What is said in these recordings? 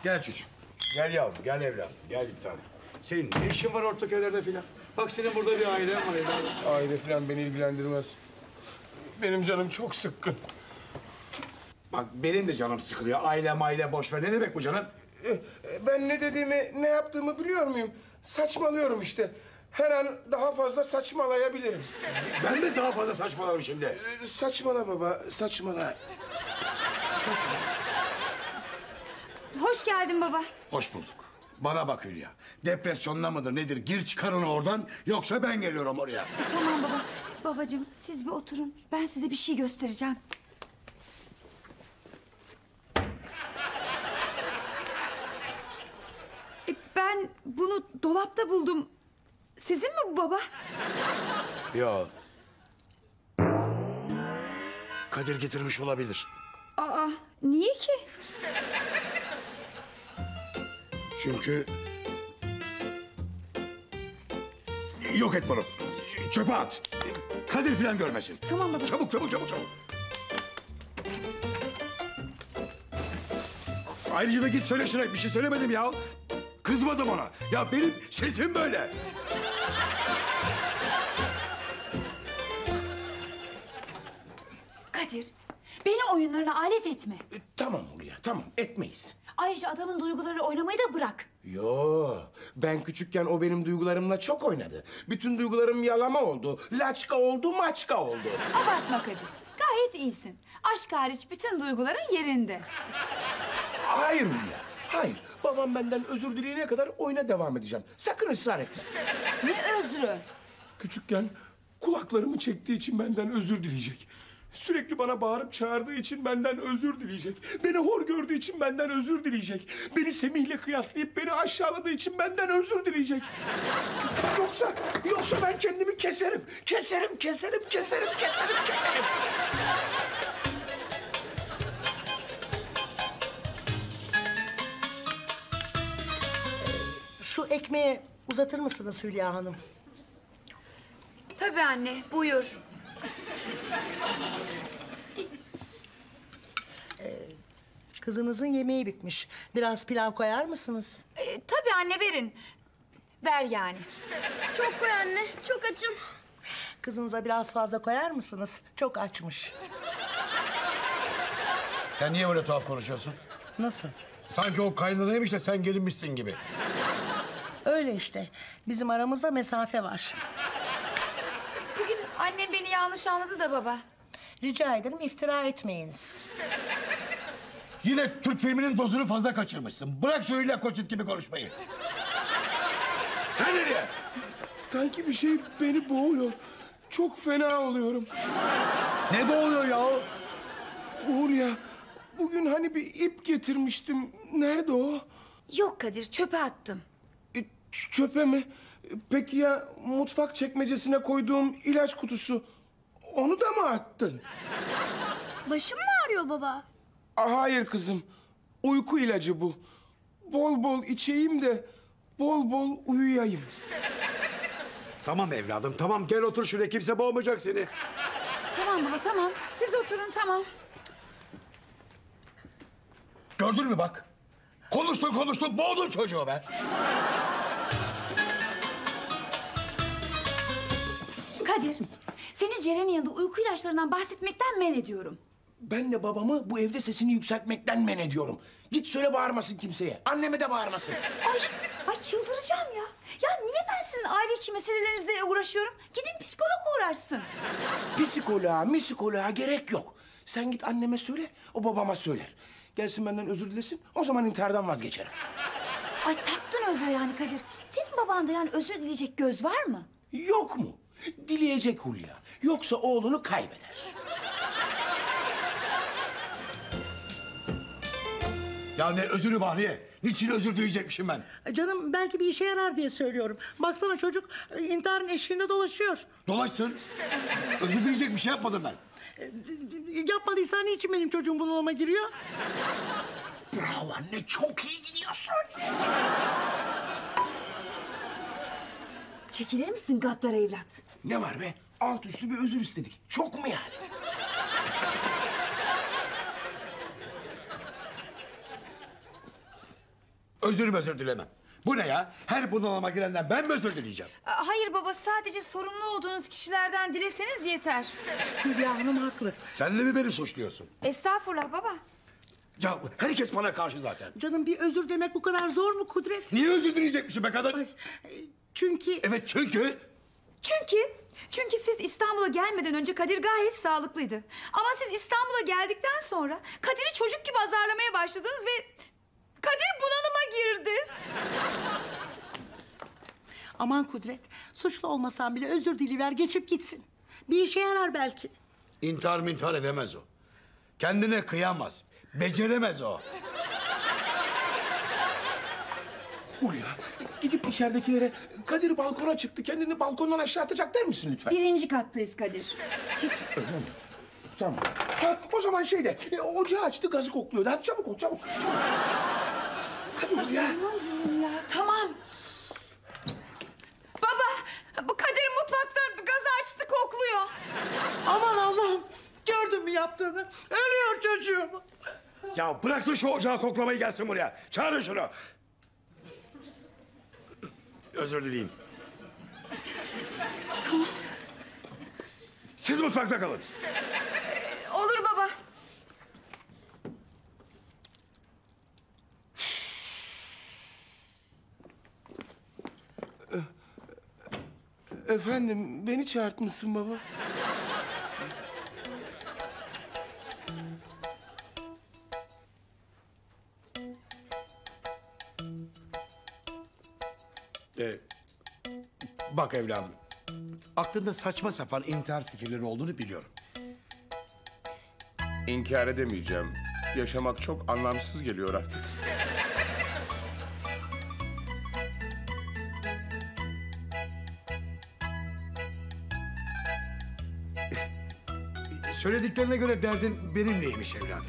Gel çocuğum. Gel yavrum, gel evladım. Gel bir tane. Senin ne işin var Ortaköy'lerde filan? Bak senin burada bir ailen var evladım. Aile filan beni ilgilendirmez. Benim canım çok sıkkın. Bak benim de canım sıkılıyor. Aile boş ver. Ne demek bu canım? Ben ne dediğimi, ne yaptığımı biliyor muyum? Saçmalıyorum işte. Her an daha fazla saçmalayabilirim. Ben de daha fazla saçmalarım şimdi. Saçmala baba, saçmala. Hoş geldin baba. Hoş bulduk. Bana bak Hülya. Depresyonla mıdır nedir? Gir çıkar onu oradan. Yoksa ben geliyorum oraya. Tamam baba. Babacığım siz bir oturun. Ben size bir şey göstereceğim. Ben bunu dolapta buldum. Sizin mi bu baba? Ya. Kadir getirmiş olabilir. Aa, niye ki? Çünkü... Yok et bunu. Çöpe at. Kadir falan görmesin. Tamam baba. Çabuk. Ayrıca da git söyle şuna. Bir şey söylemedim ya. Kızmadım ona. Ya benim sesim böyle. Kadir, beni oyunlarına alet etme. Tamam Hulya, tamam. Etmeyiz. Ayrıca adamın duyguları oynamayı da bırak. Yo, ben küçükken o benim duygularımla çok oynadı. Bütün duygularım yalama oldu. Laçka oldu, maçka oldu. Abartma Kadir. Gayet iyisin. Aşk hariç bütün duyguların yerinde. Hayır Hulya, hayır. Babam benden özür dileyene kadar oyuna devam edeceğim. Sakın ısrar etme. Ne özrü? Küçükken kulaklarımı çektiği için benden özür dileyecek. Sürekli bana bağırıp çağırdığı için benden özür dileyecek. Beni hor gördüğü için benden özür dileyecek. Beni Semih'le kıyaslayıp beni aşağıladığı için benden özür dileyecek. Yoksa ben kendimi keserim. Keserim. Şu ekmeği uzatır mısınız Hülya Hanım? Tabii anne, buyur. Kızınızın yemeği bitmiş. Biraz pilav koyar mısınız? Tabii anne, verin. Ver yani. Çok koy anne, çok açım. Kızınıza biraz fazla koyar mısınız? Çok açmış. Sen niye böyle tuhaf konuşuyorsun? Nasıl? Sanki o kaynanaymış da sen gelinmişsin gibi. Öyle işte. Bizim aramızda mesafe var. Bugün annem beni yanlış anladı da baba. Rica ederim iftira etmeyiniz. Yine Türk filminin dozunu fazla kaçırmışsın. Bırak şu Hülya Koçit gibi konuşmayı. Sen nereye? Sanki bir şey beni boğuyor. Çok fena oluyorum. Ne boğuyor ya? Hulya, bugün hani bir ip getirmiştim. Nerede o? Yok Kadir, çöpe attım. Çöpe mi? Peki ya mutfak çekmecesine koyduğum ilaç kutusu? Onu da mı attın? Başım mı ağrıyor baba? Hayır kızım. Uyku ilacı bu. Bol bol içeyim de bol bol uyuyayım. Tamam evladım, tamam. Gel otur şuraya. Kimse boğmayacak seni. Tamam baba, tamam. Siz oturun, tamam. Gördün mü bak? Konuştun, boğdun çocuğu be. Kadir, seni Ceren'in yanında uyku ilaçlarından bahsetmekten men ediyorum. Ben de babamı bu evde sesini yükseltmekten men ediyorum. Git söyle bağırmasın kimseye. Anneme de bağırmasın. Ay çıldıracağım ya. Ya niye ben sizin aile içi meselelerinizle uğraşıyorum? Gidin psikolog uğraşsın. Psikoloğa gerek yok. Sen git anneme söyle, o babama söyler. Gelsin benden özür dilesin, o zaman intihardan vazgeçerim. Ay taktın özre yani Kadir. Senin babanda yani özür dileyecek göz var mı? Yok mu? Dileyecek Hulya. Yoksa oğlunu kaybeder. Ya ne özürü Bahriye? Niçin özür dileyecekmişim ben? Canım belki bir işe yarar diye söylüyorum. Baksana çocuk intiharın eşiğinde dolaşıyor. Dolaşsın. Özür dileyecek bir şey yapmadım ben. Yapmadıysan niçin benim çocuğum bunalıma giriyor? Bravo anne, çok iyi gidiyorsun. Çekilir misin gaddar evlat? Ne var be? Alt üstü bir özür istedik. Çok mu yani? Özür dilemem. Bu ne ya? Her bunalıma girenden ben mi özür dileyeceğim? Hayır baba, sadece sorumlu olduğunuz kişilerden dileseniz yeter. Hülya Hanım haklı. Sen de mi beni suçluyorsun? Estağfurullah baba. Ya herkes bana karşı zaten. Canım bir özür demek bu kadar zor mu Kudret? Niye özür dileyecekmişim be kadın? Çünkü... Evet çünkü... Çünkü siz İstanbul'a gelmeden önce Kadir gayet sağlıklıydı. Ama siz İstanbul'a geldikten sonra Kadir'i çocuk gibi azarlamaya başladınız ve Kadir bunalıma girdi. Aman Kudret, suçlu olmasan bile özür diliver, geçip gitsin. Bir işe yarar belki. İntihar edemez o. Kendine kıyamaz. Beceremez o. Hulya, gidip içeridekilere Kadir balkona çıktı, kendini balkondan aşağı atacak der misin lütfen? 1. kattayız Kadir. Öyle mi? Tamam. Ha, o zaman ocağı açtı, gazı kokluyordu. Hadi çabuk ol, çabuk. Hadi Hulya. Ya, tamam. Baba, bu Kadir mutfakta gazı açtı, kokluyor. Aman Allah'ım, gördün mü yaptığını? Ölüyor çocuğum. Ya bıraksın şu ocağı koklamayı, gelsin buraya. Çağırın şunu. Özür dileyeyim. Tamam. Siz mutfakta kalın. Olur baba. Efendim, beni çağırtmışsın baba. Bak evladım. Aklında saçma sapan intihar fikirleri olduğunu biliyorum. İnkar edemeyeceğim. Yaşamak çok anlamsız geliyor artık. Söylediklerine göre derdin benimleymiş evladım.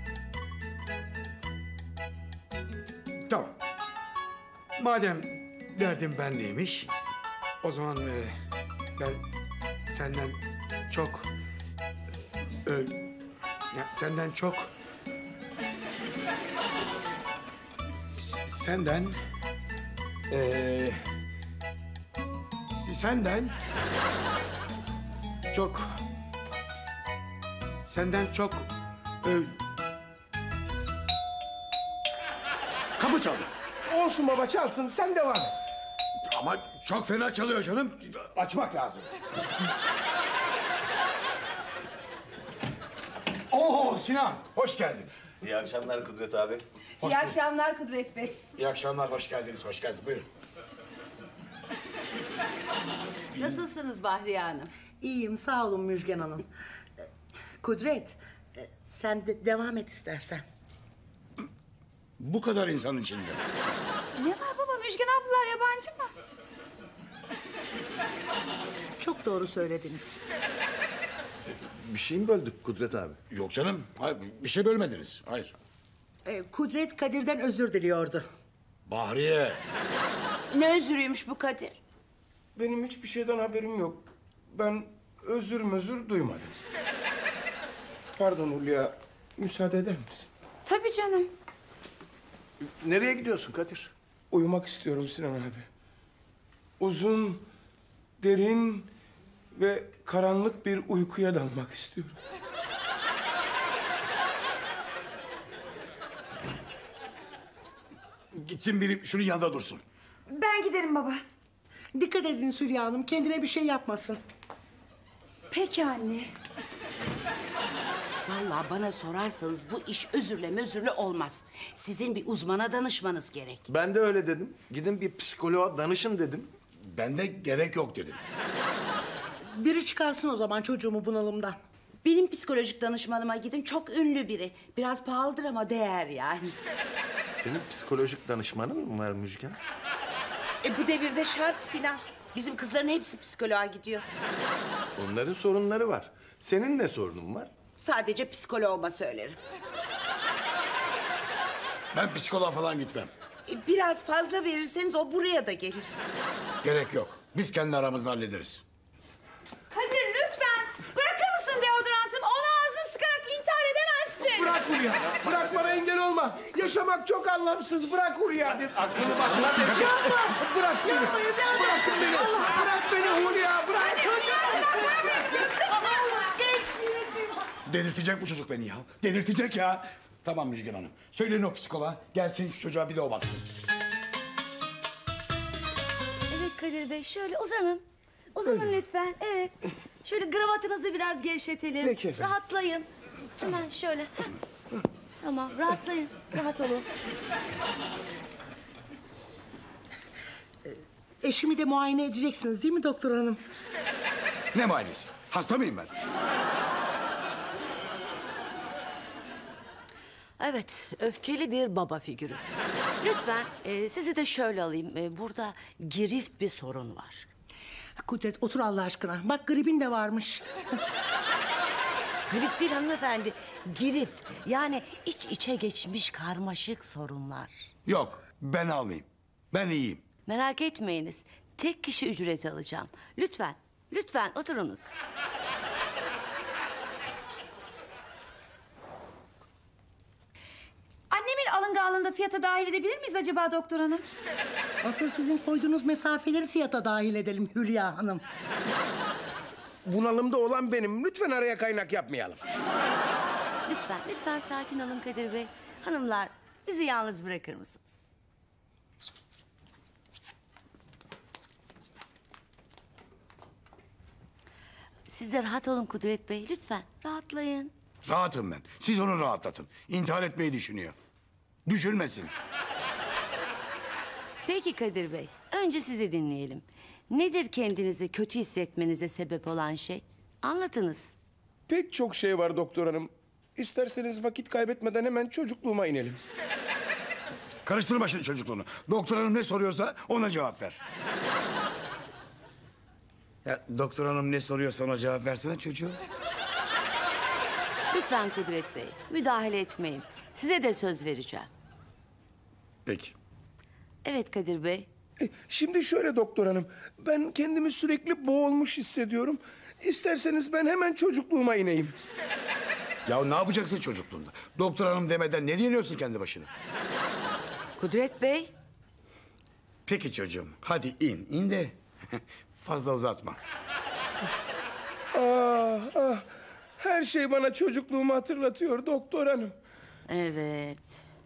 Tamam. Madem derdin benleymiş, o zaman ben senden çok... senden çok... Senden... Senden çok... Senden çok... Kapı çaldı. Olsun baba, çalsın, sen devam et. Ama çok fena çalıyor canım. Açmak lazım. Oo Sinan, hoş geldin. İyi akşamlar Kudret abi. İyi akşamlar Kudret Bey. İyi akşamlar, hoş geldiniz, hoş geldiniz. Buyurun. Nasılsınız Bahriye Hanım? İyiyim, sağ olun Müjgan Hanım. Kudret, sen de devam et istersen. Bu kadar insanın içinde. Ne var baba, Müjgan ablalar yabancı mı? Çok doğru söylediniz. Bir şey mi böldük Kudret abi? Yok canım, hayır, bir şey bölmediniz. Hayır. Kudret Kadir'den özür diliyordu. Bahriye. Ne özürüymüş bu Kadir? Benim hiçbir şeyden haberim yok. Ben özür duymadım. Pardon Hulya, müsaade eder misin? Tabii canım. Nereye gidiyorsun Kadir? Uyumak istiyorum Sinan abi. Uzun, derin ve karanlık bir uykuya dalmak istiyorum. Gitsin biri şunun yanında dursun. Ben giderim baba. Dikkat edin Hülya Hanım, kendine bir şey yapmasın. Peki anne. Vallahi bana sorarsanız bu iş özürle olmaz. Sizin bir uzmana danışmanız gerek. Ben de öyle dedim. Gidin bir psikoloğa danışın dedim. Ben de gerek yok dedim. Biri çıkarsın o zaman çocuğumu bunalımdan. Benim psikolojik danışmanıma gidin, çok ünlü biri. Biraz pahalıdır ama değer yani. Senin psikolojik danışmanın mı var Müjgan? Bu devirde şart Sinan. Bizim kızların hepsi psikoloğa gidiyor. Onların sorunları var. Senin ne sorunun var? Sadece psikoloğuma söylerim. Ben psikoloğa falan gitmem. Biraz fazla verirseniz o buraya da gelir. Gerek yok. Biz kendi aramızda hallederiz. Kadir lütfen bırakır mısın deodorantımı? Onu ağzına sıkarak intihar edemezsin. Bırak Hulya, bırak, bana engel olma. Yaşamak çok anlamsız. Bırak Hulya. Aklını başına devşir. Bırak beni. Bırakın beni. Bırak beni Hulya. Bırak. Delirtecek bu çocuk beni ya. Delirtecek ya. Tamam Müjgan Hanım. Söyleyin o psikoloğa. Gelsin şu çocuğa bir de o baksın. Evet Kadir Bey şöyle uzanın. Uzanın lütfen. Evet. Şöyle kravatınızı biraz gevşetelim. Peki efendim. Rahatlayın. Hemen şöyle. Tamam rahatlayın. Rahat olun. Eşimi de muayene edeceksiniz değil mi doktor hanım? Ne muayenesi? Hasta mıyım ben? Evet, öfkeli bir baba figürü. Lütfen sizi de şöyle alayım. Burada girift bir sorun var. Kudret otur Allah aşkına. Bak gripin de varmış. Grip değil hanımefendi, girift. Yani iç içe geçmiş karmaşık sorunlar. Yok, ben almayayım. Ben iyiyim. Merak etmeyiniz, tek kişi ücreti alacağım. Lütfen, lütfen oturunuz. Annemin alınganlığında fiyata dahil edebilir miyiz acaba doktor hanım? Asıl sizin koyduğunuz mesafeleri fiyata dahil edelim Hülya hanım. Bunalımda olan benim. Lütfen araya kaynak yapmayalım. Lütfen, lütfen sakin olun Kadir Bey. Hanımlar, bizi yalnız bırakır mısınız? Siz de rahat olun Kudret Bey, lütfen. Rahatlayın. Rahatım ben. Siz onu rahatlatın. İntihar etmeyi düşünüyor. Düşünmesin. Peki Kadir Bey, önce sizi dinleyelim. Nedir kendinizi kötü hissetmenize sebep olan şey? Anlatınız. Pek çok şey var doktor hanım. İsterseniz vakit kaybetmeden hemen çocukluğuma inelim. Karıştırma şimdi çocukluğunu. Doktor hanım ne soruyorsa ona cevap ver. Ya doktor hanım ne soruyorsa ona cevap versene çocuğu. Lütfen Kudret Bey, müdahale etmeyin. Size de söz vereceğim. Peki. Evet Kadir Bey. Şimdi şöyle doktor hanım. Ben kendimi sürekli boğulmuş hissediyorum. İsterseniz ben hemen çocukluğuma ineyim. Ya ne yapacaksın çocukluğunda? Doktor hanım demeden ne diyeniyorsun kendi başına? Kudret Bey. Peki çocuğum. Hadi in. İn de fazla uzatma. Ah. Her şey bana çocukluğumu hatırlatıyor doktor hanım. Evet.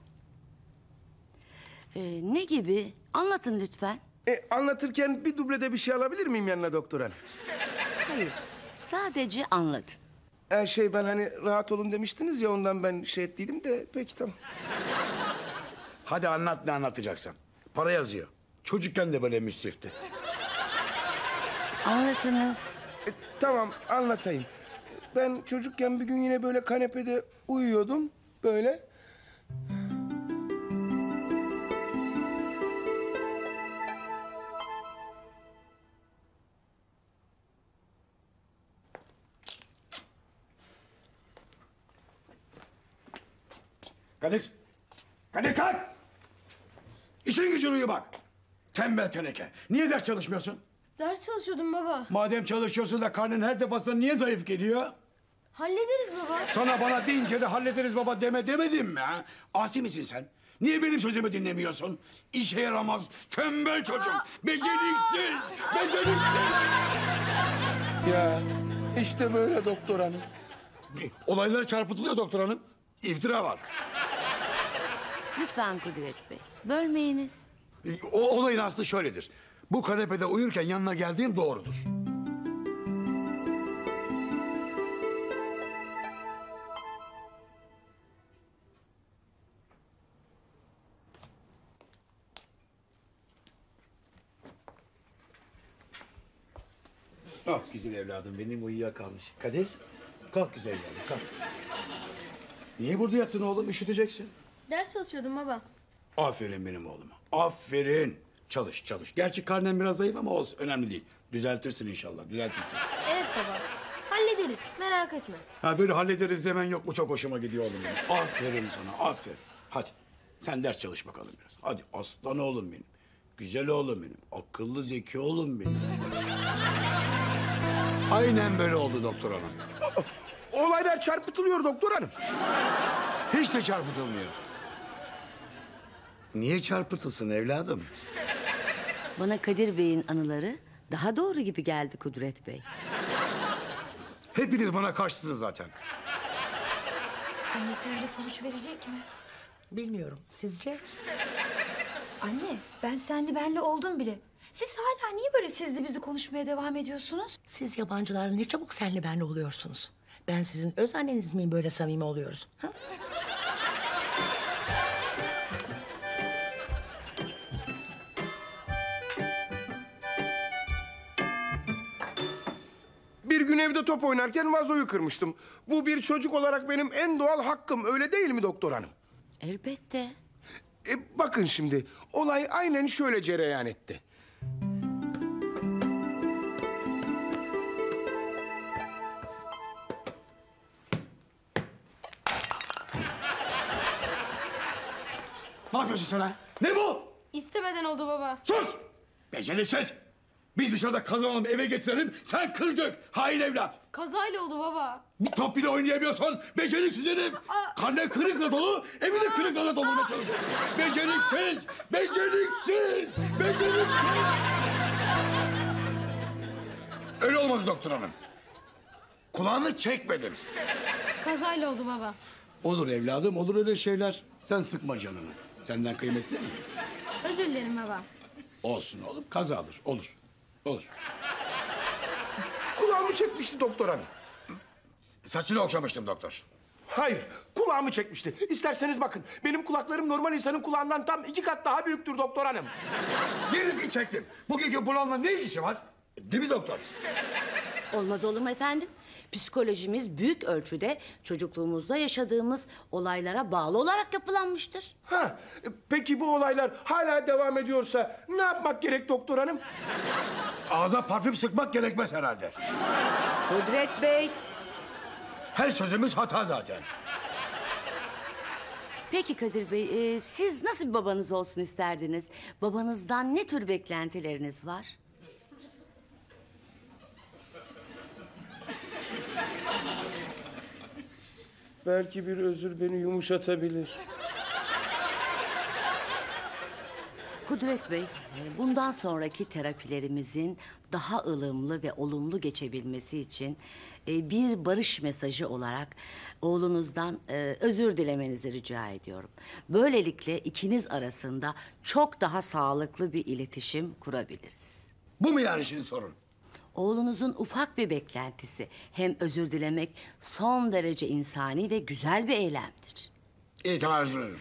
Ne gibi? Anlatın lütfen. Anlatırken bir dublede bir şey alabilir miyim yanına doktor hanım? Hayır, sadece anlatın. Ben hani rahat olun demiştiniz ya ondan ben şey ettiydim de peki tamam. Hadi anlat ne anlatacaksan. Para yazıyor. Çocukken de böyle müsrifti. Anlatınız. Tamam anlatayım. Ben çocukken bir gün yine böyle kanepede uyuyordum böyle. Kadir. Kadir kalk. İşin gücün uyu bak. Tembel teneke. Niye ders çalışmıyorsun? Ders çalışıyordum baba. Madem çalışıyorsun da karnın her defasında niye zayıf geliyor? Hallederiz baba. Sana bana bin kere hallederiz baba demedim mi ha? Asi misin sen? Niye benim sözümü dinlemiyorsun? İşe yaramaz, tembel çocuk, beceriksiz, beceriksiz. Ya işte böyle doktor hanım. Olaylara çarpıtılıyor doktor hanım. İftira var. Lütfen Kudret Bey, bölmeyiniz. O olayın aslı şöyledir. Bu kanepede uyurken yanına geldiğim doğrudur. Kalk güzel evladım benim uyuyakalmış. Kadir kalk güzel evladım kalk. Niye burada yattın oğlum üşüteceksin. Ders çalışıyordum baba. Aferin benim oğluma. Aferin. Çalış çalış. Gerçi karnen biraz zayıf ama olsun önemli değil. Düzeltirsin inşallah düzeltirsin. Evet baba. Hallederiz. Merak etme. Ha böyle hallederiz demen yok mu çok hoşuma gidiyor oğlum benim. Aferin sana aferin. Hadi sen ders çalış bakalım biraz. Hadi aslan oğlum benim. Güzel oğlum benim. Akıllı zeki oğlum benim. Aynen böyle oldu doktor hanım. Olaylar çarpıtılıyor doktor hanım. Hiç de çarpıtılmıyor. Niye çarpıtılsın evladım? Bana Kadir Bey'in anıları daha doğru gibi geldi Kudret Bey. Hepiniz bana karşısınız zaten. Anne sence sonuç verecek mi? Bilmiyorum. Sizce? Anne ben senli benli oldum bile. Siz hala niye böyle sizli bizli konuşmaya devam ediyorsunuz? Siz yabancılarla ne çabuk senle benle oluyorsunuz. Ben sizin öz anneniz miyim böyle samimi oluyoruz? Ha? Bir gün evde top oynarken vazoyu kırmıştım. Bu bir çocuk olarak benim en doğal hakkım, öyle değil mi doktor hanım? Elbette. Bakın şimdi, olay aynen şöyle cereyan etti. Ne yapıyorsun sen ha? Ne bu? İstemeden oldu baba. Sus! Beceriksiz! Biz dışarıda kazanalım, eve getirelim, sen kır dök, hain evlat! Kazayla oldu baba. Bu top bile oynayamıyorsan beceriksiz herif! Karnın kırıkla dolu, evi de kırıklarla dolmaya çalışıyorsun! Beceriksiz! Beceriksiz! Beceriksiz! Öyle olmadı doktor hanım. Kulağını çekmedim. Kazayla oldu baba. Olur evladım, olur öyle şeyler. Sen sıkma canını. Senden kıymetli mi? Özür dilerim baba. Olsun oğlum, kazadır. Olur. Olur. Kulağımı çekmişti doktor hanım. Saçını okşamıştım doktor. Hayır, kulağımı çekmişti. İsterseniz bakın, benim kulaklarım normal insanın kulağından tam 2 kat daha büyüktür doktor hanım. Diyelim ki çektim. Bugünkü bunalma ne ilgisi var? Değil mi doktor? Olmaz olur mu efendim? Psikolojimiz büyük ölçüde çocukluğumuzda yaşadığımız olaylara bağlı olarak yapılanmıştır. Peki bu olaylar hala devam ediyorsa ne yapmak gerek doktor hanım? Ağza parfüm sıkmak gerekmez herhalde. Kudret Bey. Her sözümüz hata zaten. Peki Kadir Bey, siz nasıl bir babanız olsun isterdiniz? Babanızdan ne tür beklentileriniz var? Belki bir özür beni yumuşatabilir. Kudret Bey, bundan sonraki terapilerimizin daha ılımlı ve olumlu geçebilmesi için bir barış mesajı olarak oğlunuzdan özür dilemenizi rica ediyorum. Böylelikle ikiniz arasında çok daha sağlıklı bir iletişim kurabiliriz. Bu mu yani şimdi sorun? Oğlunuzun ufak bir beklentisi hem özür dilemek son derece insani ve güzel bir eylemdir. İyi tamam özür dilerim.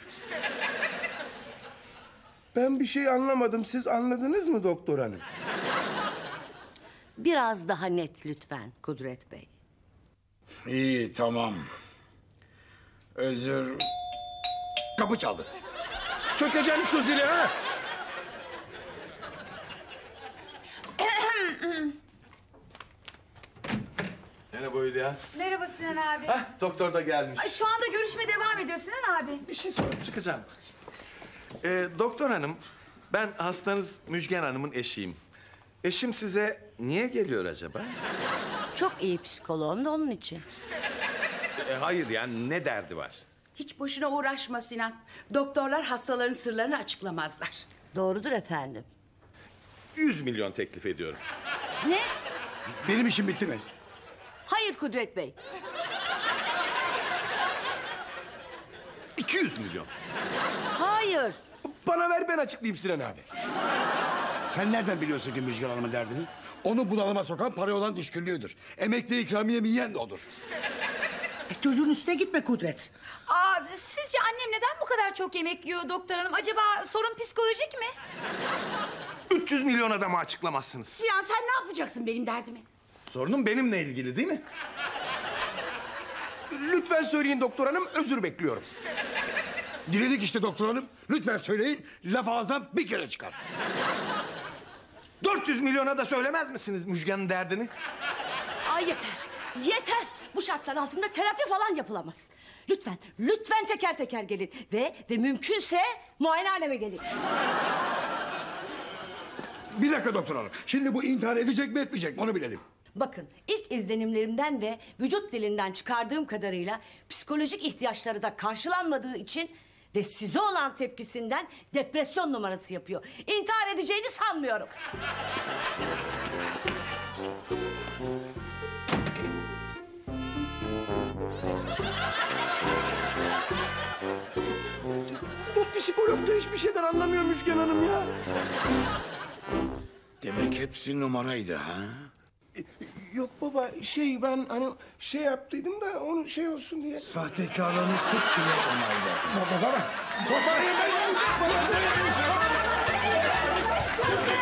Ben bir şey anlamadım. Siz anladınız mı doktor hanım? Biraz daha net lütfen Kudret Bey. İyi tamam. Özür... Kapı çaldı. Sökeceğim şu zili ha! Merhaba Hülya. Merhaba Sinan abi. Hah, doktor da gelmiş. Ay, şu anda görüşme devam ediyor Sinan abi. Bir şey sorup çıkacağım. Doktor hanım, ben hastanız Müjgan Hanım'ın eşiyim. Eşim size niye geliyor acaba? Çok iyi psikoloğum da onun için. Hayır yani ne derdi var? Hiç boşuna uğraşma Sinan. Doktorlar hastaların sırlarını açıklamazlar. Doğrudur efendim. 100 milyon teklif ediyorum. Ne? Benim işim bitti mi? Hayır Kudret Bey. 200 milyon. Hayır. Bana ver, ben açıklayayım Sinan abi. Sen nereden biliyorsun ki Müjgan Hanım'ın derdini? Onu bunalıma sokan paraya olan düşkünlüğüdür. Emekli ikramiye yiyen de odur. Çocuğun üstüne gitme Kudret. Aa, sizce annem neden bu kadar çok yemek yiyor doktor hanım? Acaba sorun psikolojik mi? 300 milyona da mı açıklamazsınız? Sinan sen ne yapacaksın benim derdimi? Sorunun benimle ilgili değil mi? Lütfen söyleyin doktor hanım, özür bekliyorum. Diledik işte doktor hanım. Lütfen söyleyin, laf ağızdan bir kere çıkar. 400 milyona da söylemez misiniz Müjgan'ın derdini? Ay yeter. Yeter. Bu şartlar altında terapi falan yapılamaz. Lütfen, lütfen teker teker gelin. Ve mümkünse muayenehaneme gelin. Bir dakika doktor hanım. Şimdi bu intihar edecek mi etmeyecek mi onu bilelim. Bakın ilk izlenimlerimden ve vücut dilinden çıkardığım kadarıyla psikolojik ihtiyaçları da karşılanmadığı için Ve size olan tepkisinden depresyon numarası yapıyor. İntihar edeceğini sanmıyorum. Bu psikolog da hiçbir şeyden anlamıyor Müjgan Hanım ya. Demek hepsi numaraydı ha? Yok baba ben hani şey yaptıydım da onu şey olsun diye. Sahtekarlığını tıp bile onayladı. Baba.